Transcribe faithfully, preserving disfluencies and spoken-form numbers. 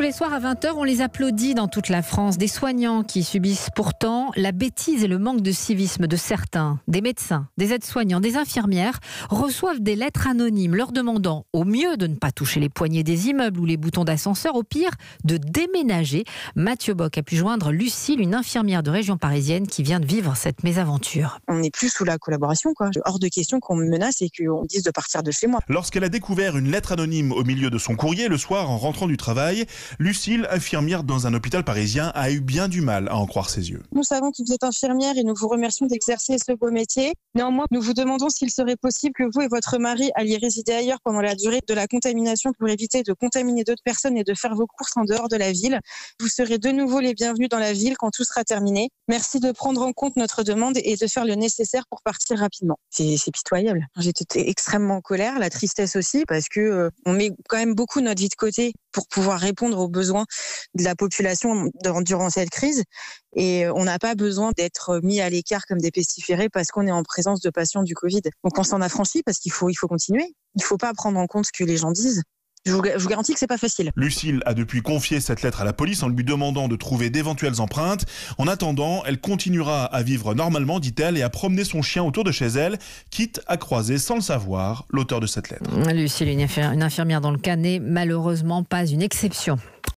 Tous les soirs à vingt heures, on les applaudit dans toute la France. Des soignants qui subissent pourtant la bêtise et le manque de civisme de certains. Des médecins, des aides-soignants, des infirmières reçoivent des lettres anonymes leur demandant au mieux de ne pas toucher les poignées des immeubles ou les boutons d'ascenseur, au pire de déménager. Mathieu Bock a pu joindre Lucille, une infirmière de région parisienne qui vient de vivre cette mésaventure. On n'est plus sous la collaboration, quoi. Hors de question qu'on me menace et qu'on me dise de partir de chez moi. Lorsqu'elle a découvert une lettre anonyme au milieu de son courrier le soir en rentrant du travail, Lucille, infirmière dans un hôpital parisien, a eu bien du mal à en croire ses yeux. Nous savons que vous êtes infirmière et nous vous remercions d'exercer ce beau métier. Néanmoins, nous vous demandons s'il serait possible que vous et votre mari alliez résider ailleurs pendant la durée de la contamination pour éviter de contaminer d'autres personnes et de faire vos courses en dehors de la ville. Vous serez de nouveau les bienvenus dans la ville quand tout sera terminé. Merci de prendre en compte notre demande et de faire le nécessaire pour partir rapidement. C'est, c'est pitoyable. J'étais extrêmement en colère, la tristesse aussi, parce que euh, on met quand même beaucoup notre vie de côté pour pouvoir répondre aux besoins de la population durant cette crise. Et on n'a pas besoin d'être mis à l'écart comme des pestiférés parce qu'on est en présence de patients du Covid. Donc on s'en affranchit parce qu'il faut, il faut continuer. Il ne faut pas prendre en compte ce que les gens disent. Je vous, je vous garantis que c'est pas facile. Lucille a depuis confié cette lettre à la police en lui demandant de trouver d'éventuelles empreintes. En attendant, elle continuera à vivre normalement, dit-elle, et à promener son chien autour de chez elle, quitte à croiser sans le savoir l'auteur de cette lettre. Lucille, une infirmière dans le cas, n'est malheureusement pas une exception.